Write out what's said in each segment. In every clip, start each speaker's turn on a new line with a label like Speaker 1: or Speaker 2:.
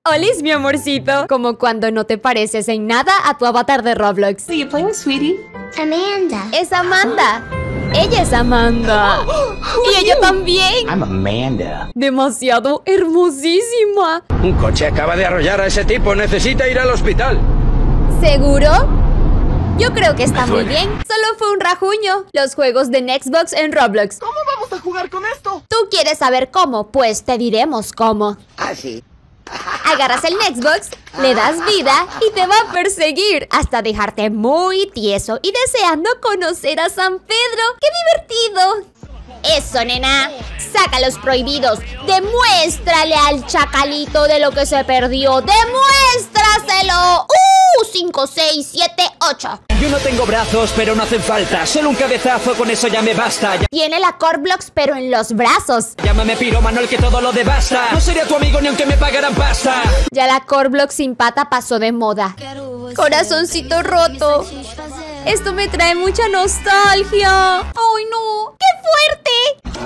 Speaker 1: Olis, mi amorcito. Como cuando no te pareces en nada a tu avatar de Roblox.
Speaker 2: Who are you playing with, sweetie?
Speaker 3: Amanda.
Speaker 1: Es Amanda. Ella es Amanda. Y ella también.
Speaker 4: I'm Amanda.
Speaker 1: Demasiado hermosísima.
Speaker 5: Un coche acaba de arrollar a ese tipo. Necesita ir al hospital.
Speaker 1: ¿Seguro? Yo creo que está
Speaker 4: Me
Speaker 1: muy
Speaker 4: duele.
Speaker 1: bien. Solo fue un rajuño. Los juegos de Xbox en Roblox.
Speaker 6: ¿Cómo vamos a jugar con esto?
Speaker 1: ¿Tú quieres saber cómo? Pues te diremos cómo.
Speaker 6: Ah, sí.
Speaker 1: Agarras el Xbox, le das vida y te va a perseguir hasta dejarte muy tieso y deseando conocer a San Pedro. ¡Qué divertido! Eso, nena. Saca los prohibidos. Demuéstrale al chacalito de lo que se perdió. ¡Demuéstraselo! 5, 6, 7, 8.
Speaker 7: Yo no tengo brazos, pero no hacen falta. Solo un cabezazo, con eso ya me basta.
Speaker 1: Tiene la Corblox, pero en los brazos.
Speaker 7: Llámame pirómano, el que todo lo devasta. No sería tu amigo ni aunque me pagaran pasta.
Speaker 1: Ya la Corblox sin pata pasó de moda. Corazoncito roto. Esto me trae mucha nostalgia. ¡Ay, no! ¡Qué fuerte!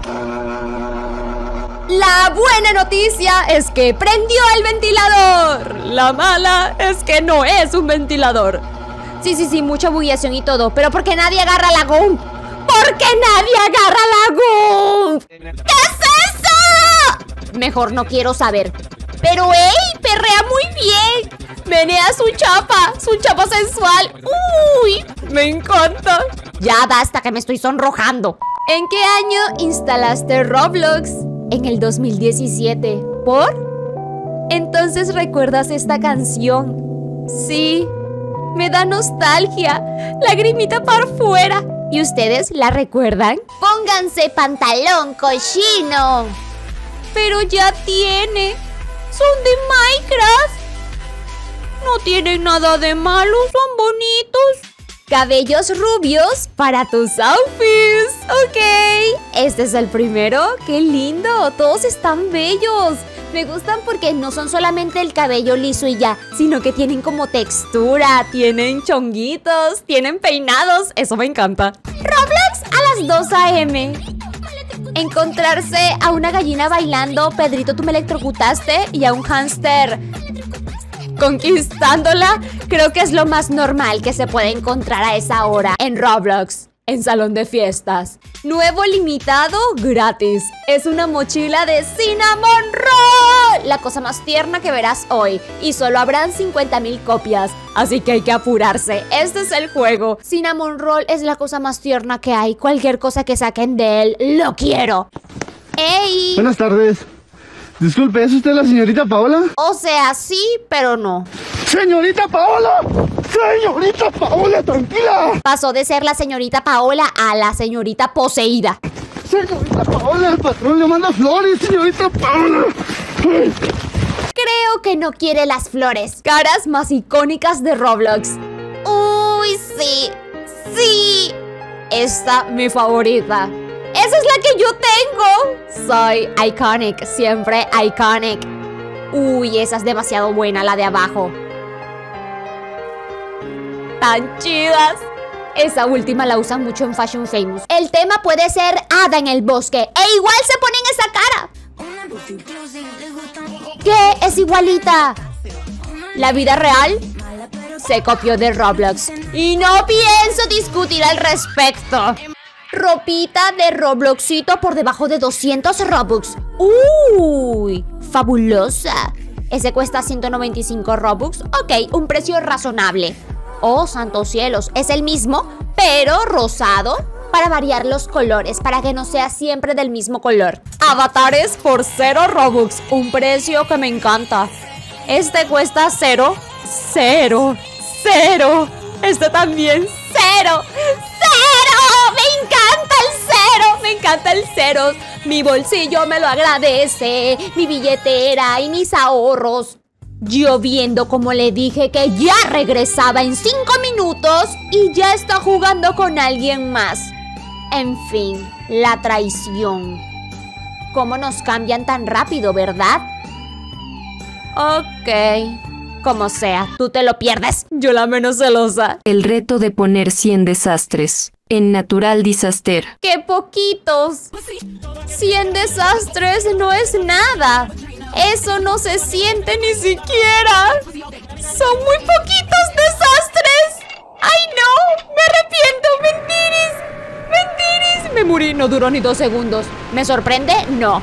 Speaker 1: La buena noticia es que prendió el ventilador. La mala es que no es un ventilador. Sí, mucha bullación y todo. Pero ¿por qué nadie agarra la GUM? ¿Por qué nadie agarra la GUM? ¿Qué es eso? Mejor no quiero saber. Pero ¡ey! Perrea muy bien. Menea su chapa sensual. ¡Uy! Me encanta. Ya basta que me estoy sonrojando. ¿En qué año instalaste Roblox? En el 2017. ¿Por? Entonces recuerdas esta canción. Sí, me da nostalgia. Lagrimita para fuera. ¿Y ustedes la recuerdan? Pónganse pantalón, cochino. Pero ya tiene. Son de Minecraft. No tienen nada de malo, son bonitos. Cabellos rubios para tus outfits. Ok, este es el primero. ¡Qué lindo! Todos están bellos. Me gustan porque no son solamente el cabello liso y ya, sino que tienen como textura, tienen chonguitos, tienen peinados. Eso me encanta. Roblox a las 2 a.m. Encontrarse a una gallina bailando, Pedrito, tú me electrocutaste, y a un hámster conquistándola, creo que es lo más normal que se puede encontrar a esa hora en Roblox, en salón de fiestas. Nuevo limitado gratis. Es una mochila de Cinnamon Roll, la cosa más tierna que verás hoy. Y solo habrán 50,000 copias, así que hay que apurarse. Este es el juego. Cinnamon Roll es la cosa más tierna que hay. Cualquier cosa que saquen de él, lo quiero. ¡Ey!
Speaker 8: Buenas tardes. Disculpe, ¿es usted la señorita Paola?
Speaker 1: O sea, sí, pero no.
Speaker 8: ¡Señorita Paola! ¡Señorita Paola, tranquila!
Speaker 1: Pasó de ser la señorita Paola a la señorita poseída.
Speaker 8: ¡Señorita Paola, el patrón le manda flores, señorita Paola!
Speaker 1: Creo que no quiere las flores. Caras más icónicas de Roblox. Uy, sí. Sí. Esta, mi favorita. ¡Esa es la que yo tengo! Soy iconic, siempre iconic. Uy, esa es demasiado buena, la de abajo. Tan chidas. Esa última la usan mucho en Fashion Famous. El tema puede ser Hada en el bosque, e igual se ponen esa cara. ¿Qué? Es igualita. La vida real se copió de Roblox y no pienso discutir al respecto. Ropita de Robloxito por debajo de 200 Robux. ¡Uy! ¡Fabulosa! Ese cuesta 195 Robux. Ok, un precio razonable. Oh, santos cielos. Es el mismo, pero rosado, para variar los colores, para que no sea siempre del mismo color. Avatares por 0 Robux. Un precio que me encanta. Este cuesta 0. 0. 0. Este también 0. ¡Me encanta el 0! ¡Me encanta el 0! Mi bolsillo me lo agradece, mi billetera y mis ahorros. Yo viendo como le dije que ya regresaba en 5 minutos y ya está jugando con alguien más. En fin, la traición. ¿Cómo nos cambian tan rápido, verdad? Ok. Como sea, tú te lo pierdes. Yo la menos celosa.
Speaker 9: El reto de poner 100 desastres en Natural Disaster.
Speaker 1: ¡Qué poquitos! 100 desastres no es nada. Eso no se siente ni siquiera. Son muy poquitos desastres. ¡Ay, no! ¡Me arrepiento! ¡Mentiris! ¡Mentiris! Me morí, no duró ni 2 segundos. ¿Me sorprende? No.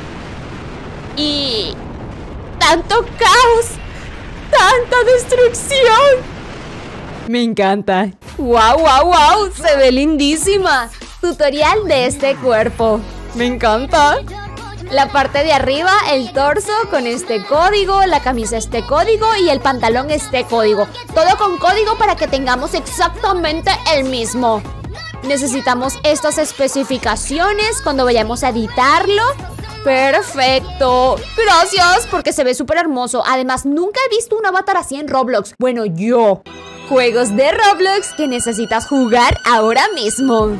Speaker 1: Y... tanto caos, tanta destrucción. Me encanta. ¡Wow, wow, wow! Se ve lindísima. Tutorial de este cuerpo. Me encanta. La parte de arriba, el torso con este código, la camisa este código y el pantalón este código. Todo con código para que tengamos exactamente el mismo. Necesitamos estas especificaciones cuando vayamos a editarlo. ¡Perfecto! Gracias, porque se ve súper hermoso. Además, nunca he visto un avatar así en Roblox. Bueno, yo. Juegos de Roblox que necesitas jugar ahora mismo.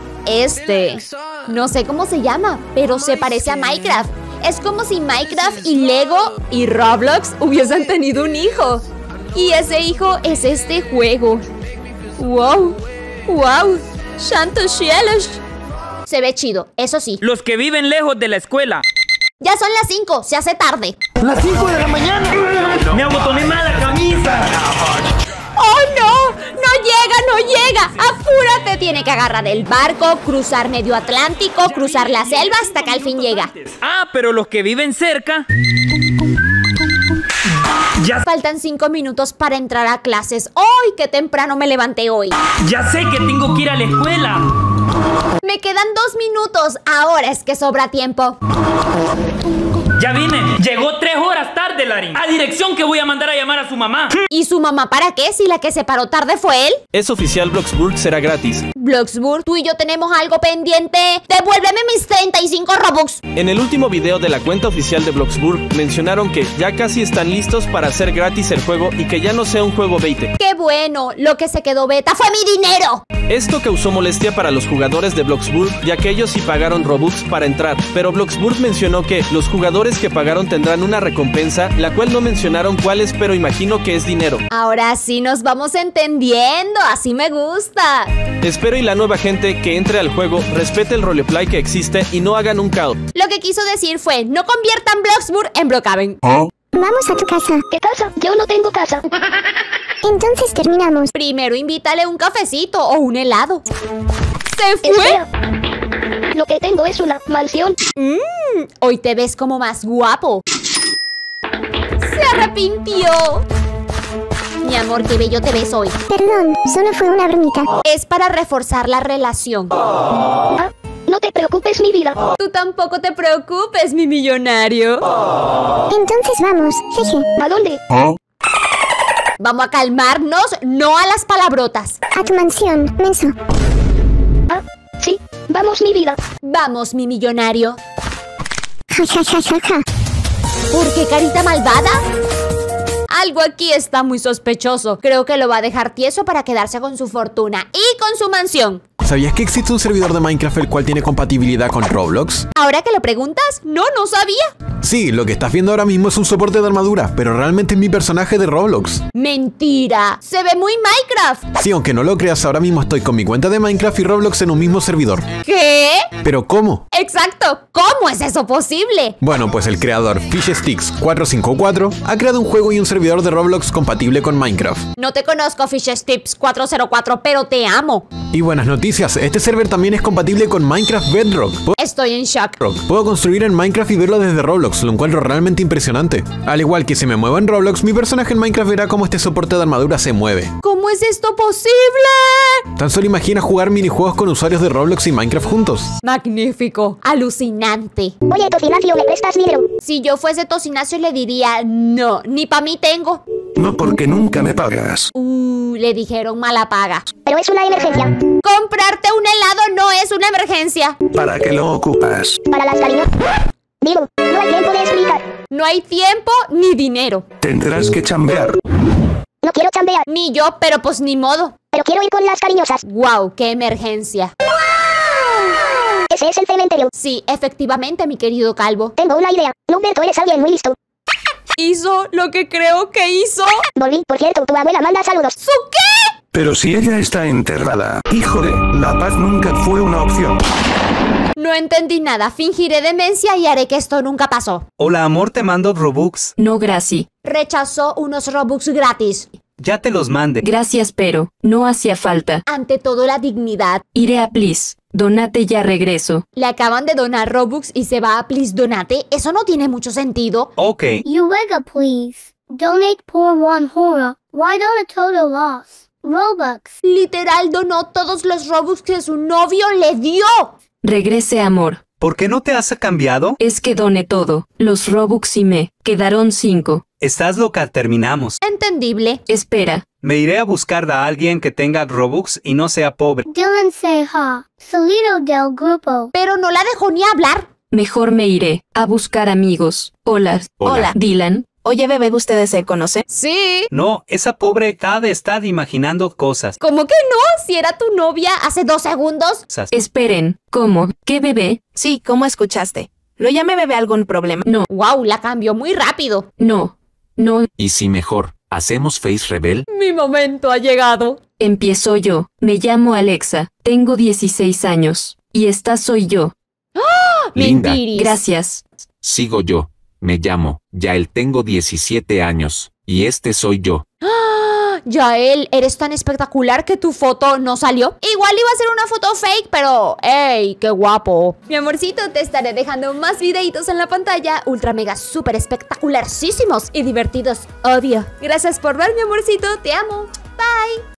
Speaker 1: No sé cómo se llama, pero se parece a Minecraft. Es como si Minecraft y Lego y Roblox hubiesen tenido un hijo. Y ese hijo es este juego. ¡Wow! ¡Wow! ¡Santo cielos! Se ve chido, eso sí.
Speaker 2: Los que viven lejos de la escuela.
Speaker 1: Ya son las 5, se hace tarde.
Speaker 8: ¡Las 5 de la mañana!
Speaker 2: Me abotoné mal la camisa.
Speaker 1: ¡Oh, no! ¡No llega, no llega! ¡Apúrate! Tiene que agarrar el barco, cruzar medio Atlántico, cruzar la selva hasta que al fin llega.
Speaker 2: Ah, pero los que viven cerca... Ya
Speaker 1: Faltan 5 minutos para entrar a clases. ¡Ay, qué temprano me levanté hoy!
Speaker 2: sé que tengo que ir a la escuela.
Speaker 1: Me quedan 2 minutos. Ahora es que sobra tiempo.
Speaker 2: Ya vine. Llegó 3 horas tarde, Larín. A dirección que voy a mandar a llamar a su mamá.
Speaker 1: ¿Y su mamá para qué? Si la que se paró tarde fue él.
Speaker 3: Es oficial, Bloxburg será gratis.
Speaker 1: Bloxburg, tú y yo tenemos algo pendiente. Devuélveme mis 35 Robux.
Speaker 3: En el último video de la cuenta oficial de Bloxburg mencionaron que ya casi están listos para hacer gratis el juego y que ya no sea un juego beta.
Speaker 1: ¡Qué bueno! Lo que se quedó beta fue mi dinero.
Speaker 3: Esto causó molestia para los jugadores de Bloxburg, ya que ellos sí pagaron Robux para entrar, pero Bloxburg mencionó que los jugadores que pagaron tendrán una recompensa, la cual no mencionaron cuál es, pero imagino que es dinero.
Speaker 1: Ahora sí nos vamos entendiendo, así me gusta.
Speaker 3: Espero y la nueva gente que entre al juego respete el roleplay que existe y no hagan un caos.
Speaker 1: Lo que quiso decir fue, no conviertan Bloxburg en Brookhaven.
Speaker 4: Vamos a tu casa.
Speaker 6: ¿Qué casa? Yo no tengo casa.
Speaker 4: Entonces terminamos.
Speaker 1: Primero invítale un cafecito o un helado. ¡Se fue!
Speaker 6: Espera. Lo que tengo es una mansión.
Speaker 1: Hoy te ves como más guapo. Se arrepintió. Mi amor, qué bello te ves hoy.
Speaker 4: Perdón, solo fue una bromita.
Speaker 1: Es para reforzar la relación.
Speaker 6: Ah, no te preocupes, mi vida.
Speaker 1: Tú tampoco te preocupes, mi millonario.
Speaker 4: Entonces vamos, jeje.
Speaker 6: ¿A dónde?
Speaker 1: Vamos a calmarnos, no a las palabrotas.
Speaker 4: A tu mansión, menso.
Speaker 6: Ah, sí. Vamos, mi vida.
Speaker 1: Vamos, mi millonario.
Speaker 4: Ja, ja, ja, ja, ja.
Speaker 1: ¿Por qué carita malvada? Algo aquí está muy sospechoso. Creo que lo va a dejar tieso para quedarse con su fortuna y con su mansión.
Speaker 10: ¿Sabías que existe un servidor de Minecraft el cual tiene compatibilidad con Roblox?
Speaker 1: Ahora que lo preguntas, no sabía.
Speaker 10: Sí, lo que estás viendo ahora mismo es un soporte de armadura, pero realmente es mi personaje de Roblox.
Speaker 1: Mentira, se ve muy Minecraft.
Speaker 10: Sí, aunque no lo creas, ahora mismo estoy con mi cuenta de Minecraft y Roblox en un mismo servidor.
Speaker 1: ¿Qué?
Speaker 10: ¿Pero cómo?
Speaker 1: Exacto, ¿cómo es eso posible?
Speaker 10: Bueno, pues el creador FishSticks454 ha creado un juego y un servidor de Roblox compatible con Minecraft.
Speaker 1: No te conozco, FishSticks404, pero te amo.
Speaker 10: Y buenas noticias, este server también es compatible con Minecraft Bedrock.
Speaker 1: Estoy en shock.
Speaker 10: Puedo construir en Minecraft y verlo desde Roblox, lo encuentro realmente impresionante. Al igual que si me muevo en Roblox, mi personaje en Minecraft verá cómo este soporte de armadura se mueve.
Speaker 1: ¿Cómo es esto posible?
Speaker 10: Tan solo imagina jugar minijuegos con usuarios de Roblox y Minecraft juntos.
Speaker 1: Magnífico, alucinante.
Speaker 4: Oye, Tocinacio, ¿me prestas dinero?
Speaker 1: Si yo fuese Tocinacio le diría, no, ni pa' mí tengo.
Speaker 11: No, porque nunca me pagas.
Speaker 1: Le dijeron mala paga.
Speaker 4: Pero es una emergencia.
Speaker 1: Comprarte un helado no es una emergencia.
Speaker 11: ¿Para qué lo ocupas?
Speaker 4: Para las cariños. Digo, no hay tiempo de explicar.
Speaker 1: No hay tiempo ni dinero.
Speaker 11: Tendrás que chambear.
Speaker 4: No quiero chambear.
Speaker 1: Ni yo, pero pues ni modo.
Speaker 4: Pero quiero ir con las cariñosas.
Speaker 1: Wow, qué emergencia.
Speaker 4: Ese es el cementerio.
Speaker 1: Sí, efectivamente, mi querido calvo.
Speaker 4: Tengo una idea. Lumberto, eres alguien muy listo.
Speaker 1: Hizo lo que creo que hizo.
Speaker 4: Volví, por cierto, tu abuela manda saludos.
Speaker 1: ¿Su qué?
Speaker 11: Pero si ella está enterrada, híjole, la paz nunca fue una opción.
Speaker 1: No entendí nada. Fingiré demencia y haré que esto nunca pasó.
Speaker 12: Hola amor, te mando Robux.
Speaker 9: No, gracias.
Speaker 1: Rechazó unos Robux gratis.
Speaker 12: Ya te los mande.
Speaker 9: Gracias, pero no hacía falta.
Speaker 1: Ante todo, la dignidad.
Speaker 9: Iré a Please. Donate, ya regreso.
Speaker 1: Le acaban de donar Robux y se va a Please Donate. Eso no tiene mucho sentido.
Speaker 12: Ok.
Speaker 13: Eureka, please. Donate por one horror. Why don't a total loss? Robux.
Speaker 1: Literal donó todos los Robux que su novio le dio.
Speaker 9: Regrese, amor.
Speaker 12: ¿Por qué no te has cambiado?
Speaker 9: Es que doné todo. Los Robux y me quedaron 5.
Speaker 12: Estás loca, terminamos.
Speaker 1: Entendible.
Speaker 9: Espera.
Speaker 12: Me iré a buscar a alguien que tenga Robux y no sea pobre.
Speaker 13: Dylan Seja. Solito del grupo.
Speaker 1: Pero no la dejó ni hablar.
Speaker 9: Mejor me iré a buscar amigos. Hola.
Speaker 14: Hola.
Speaker 9: Dylan.
Speaker 14: Oye, bebé, ¿ustedes se conocen?
Speaker 1: Sí.
Speaker 12: No, esa pobre cada está imaginando cosas.
Speaker 1: ¿Cómo que no? Si era tu novia hace 2 segundos.
Speaker 9: Esperen. ¿Cómo? ¿Qué bebé?
Speaker 14: Sí, ¿cómo escuchaste? ¿Lo llamé bebé algún problema?
Speaker 9: No.
Speaker 1: Wow, la cambió muy rápido.
Speaker 9: No.
Speaker 15: ¿Y si mejor hacemos face rebel?
Speaker 1: Mi momento ha llegado.
Speaker 9: Empiezo yo. Me llamo Alexa. Tengo 16 años. Y esta soy yo.
Speaker 1: ¡Ah!
Speaker 15: Linda.
Speaker 1: Mentiris.
Speaker 9: Gracias.
Speaker 15: Sigo yo. Me llamo Yael, tengo 17 años. Y este soy yo.
Speaker 1: ¡Ah! Yael, eres tan espectacular que tu foto no salió. Igual iba a ser una foto fake, pero ¡ey! ¡Qué guapo! Mi amorcito, te estaré dejando más videitos en la pantalla, ultra mega súper espectacularísimos y divertidos, obvio. Gracias por ver, mi amorcito, te amo. Bye.